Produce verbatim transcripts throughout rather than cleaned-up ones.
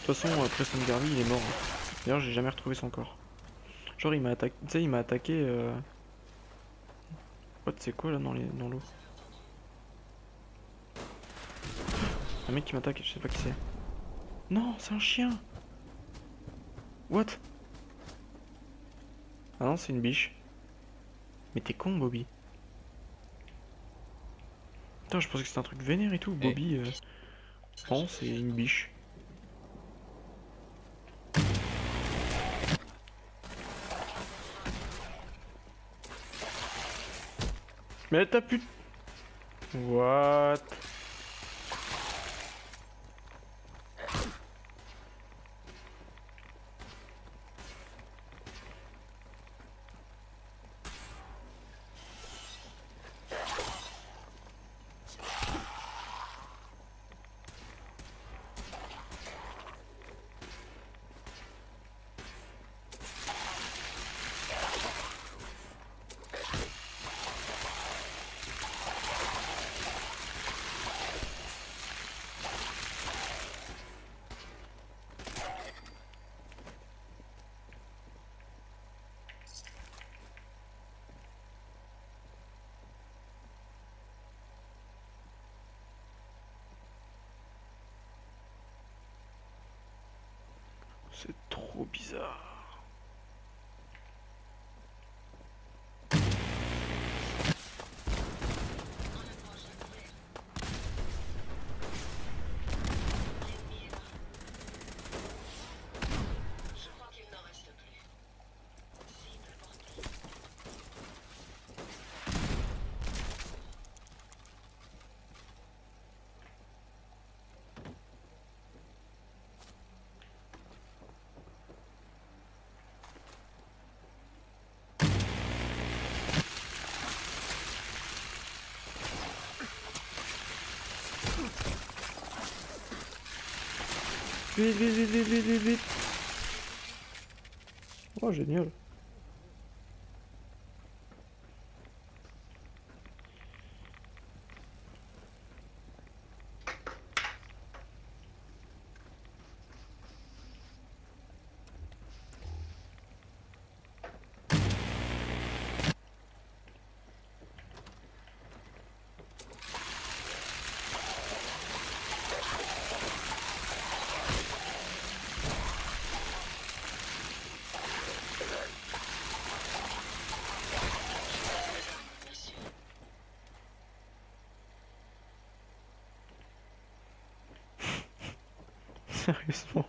façon, euh, Preston Garvey il est mort. Hein. D'ailleurs, j'ai jamais retrouvé son corps. Genre, il m'a attaqué. Tu sais, il m'a attaqué. Euh... What, c'est quoi là dans les dans l'eau? Un mec qui m'attaque, je sais pas qui c'est. Non, c'est un chien! What? Ah non, c'est une biche. Mais t'es con, Bobby. Putain, je pensais que c'était un truc vénère et tout. Eh, Bobby, euh... non, c'est une biche. Mais elle t'a pu... What? C'est trop bizarre. Vite, vite, vite, vite, vite, vite, vite. Oh, génial. Sérieusement.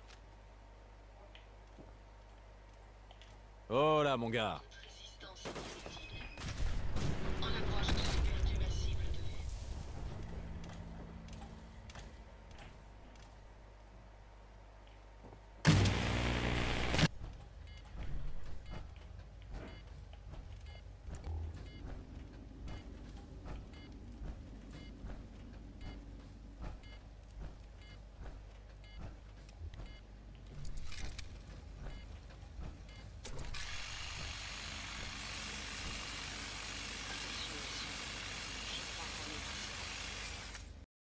oh là, mon gars.